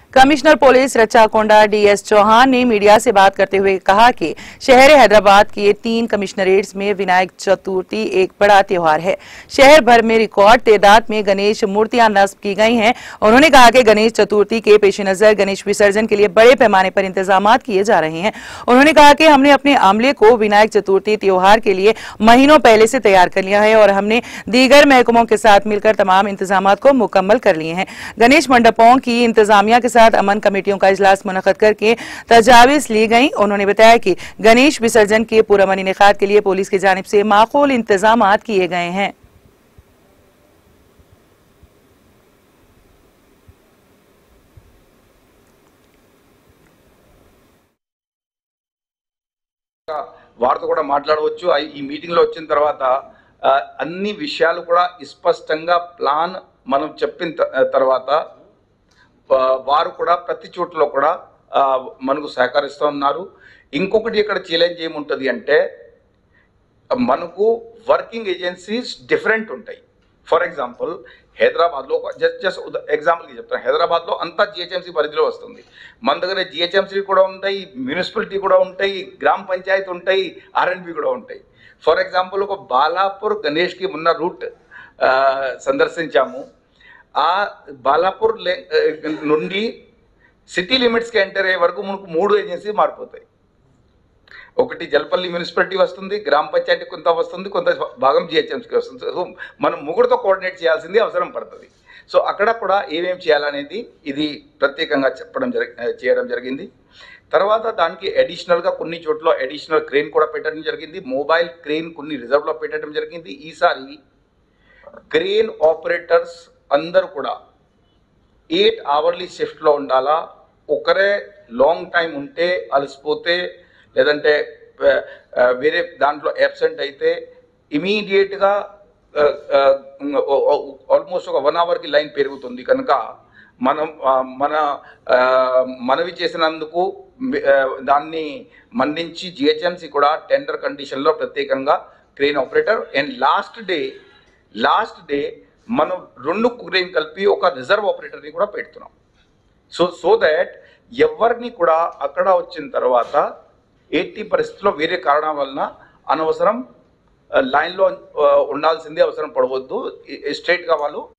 Commissioner police Rachakonda DS Chauhan ने media से बात करते हुए कहा कि शहर हैदराबाद के 3 कमिश्नरेट्स में विनायक चतुर्थी एक बड़ा त्योहार है। शहर भर में रिकॉर्ड तादाद में गणेश मूर्तियां नस्ब की गई हैं। उन्होंने कहा कि गणेश चतुर्थी के पेश नजर गणेश विसर्जन के लिए बड़े पैमाने पर इंतजाम किए जा रहे हैं। उन्होंने कहा कि हमने अपने अमले को विनायक चतुर्थी त्योहार के लिए महीनों पहले से तैयार कर लिया है और हमने दीगर महकमों के साथ मिलकर तमाम इंतजाम को मुकम्मल कर लिए हैं। गणेश मंडपों की इंतजामिया के साथ अमन कमेटियों का इजलास मुनक्कद करके तजावीज ली गई। उन्होंने बताया कि गणेश विसर्जन के पुरअमन इनेकाद के लिए पुलिस की जानिब से माकूल इंतजाम किए गए हैं। వారితో కూడా మాట్లాడవచ్చు। ఈ మీటింగ్ లో వచ్చిన తర్వాత అన్ని విషయాలు కూడా స్పష్టంగా ప్లాన్ మనం చెప్పిన తర్వాత వారు కూడా ప్రతి చోట్ల కూడా మనకు సహకరిస్తూ ఉన్నారు। ఇంకొకటి ఇక్కడ ఛాలెంజ్ ఏముంటది అంటే మనకు వర్కింగ్ ఏజెన్సీస్ డిఫరెంట్ ఉంటాయి। ఫర్ ఎగ్జాంపుల్ హైదరాబాద్ లో జస్ట్ ఎగ్జాంపుల్ కి చెప్తాను, హైదరాబాద్ లో అంతా జిహెచ్ఎంసీ పరిధిలో వస్తుంది। మన దగ్గర జిహెచ్ఎంసీ కూడా ఉంటాయి, మున్సిపాలిటీ కూడా ఉంటాయి, గ్రామ పంచాయతీ ఉంటాయి, ఆర్ఎండ్బి కూడా ఉంటాయి। ఫర్ ఎగ్జాంపుల్ ఒక బాలాపూర్ గణేష్ కి ఉన్న రూట్ సందర్శించాము। ఆ బాలాపూర్ నుండి సిటీ లిమిట్స్ కి ఎంటర్ అయ్యే వరకు మనకు 3 ఏజెన్సీ మారిపోతాయి। ఒకటి జల్పల్లి మున్సిపాలిటీ వస్తుంది, గ్రామ పంచాయతీ కొంత వస్తుంది, కొంత భాగం జిహెచ్ఎంసీకి వస్తుంది। సో మనం ముగ్గురుతో కోఆర్డినేట్ చేయాల్సింది అవసరం పడుతుంది। సో అక్కడ కూడా ఏమేమి చేయాలనేది ఇది ప్రత్యేకంగా చేయడం జరిగింది। తర్వాత దానికి అడిషనల్గా కొన్ని చోట్ల అడిషనల్ క్రేన్ కూడా పెట్టడం జరిగింది। మొబైల్ క్రేన్ కొన్ని రిజర్వ్లో పెట్టడం జరిగింది। ఈసారి క్రేన్ ఆపరేటర్స్ అందరూ కూడా 8 అవర్లీ షిఫ్ట్లో ఉండాలా। ఒకరే లాంగ్ టైం ఉంటే అలసిపోతే లేదంటే వేరే దాంట్లో అబ్సెంట్ అయితే ఇమీడియట్గా ఆల్మోస్ట్ ఒక 1 అవర్కి లైన్ పెరుగుతుంది కనుక మనవి చేసినందుకు దాన్ని మన్నించి జిహెచ్ఎంసీ కూడా టెండర్ కండిషన్లో ప్రత్యేకంగా crane operator and last day మనం 2 క్రేన్ కలిపి ఒక రిజర్వ్ ఆపరేటర్ని కూడా పెడుతున్నాం। సో దట్ ఎవరిని కూడా అక్కడ వచ్చిన తర్వాత 80 పరిస్థితుల్లో వేరే కారణం వలన అనవసరం లైన్లో ఉండాల్సిందే అవసరం పడవద్దు, స్ట్రైట్గా వాళ్ళు